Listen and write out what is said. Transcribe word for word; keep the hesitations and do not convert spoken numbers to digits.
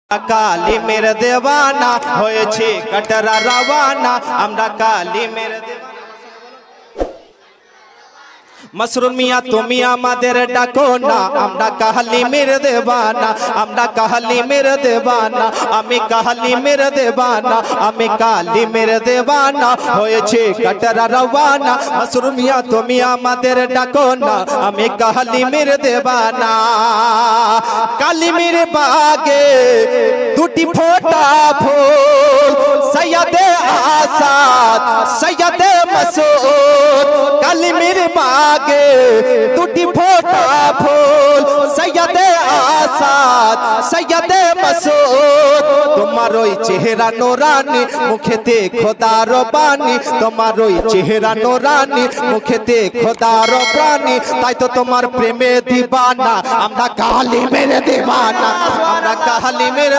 काली मेरे देवाना होएছে कटरा रवाना আমরা काली मेरे देवाना मशरूम मिया তুমি আমাদের ডাকো না আমরা কালি মেরে দেবানা আমরা কালি মেরে দেবানা আমি কালি মেরে দেবানা আমি কালি মেরে দেবানা হয়েছে কটরা রওয়ানা मशरूम मिया তুমি আমাদের ডাকো না আমি কালি মেরে দেবানা কালি মেরে বাগে দুটি ফোটা ফুল সৈয়দে আসাদ সৈয়দে মাসুদ কালি মেরে बागे टूटी फोटा फूल सैयदे आसाद सैयदे मसूद तुम्हारो चेहरा नूरानी मुखेते खुदारो बानी तुम्हारो चेहरा नूरानी मुखेते खुदारो प्राणी ताई तो तुम्हार प्रेमे दीवाना আমরা কালি মেরে दीवाना আমরা কালি मेरे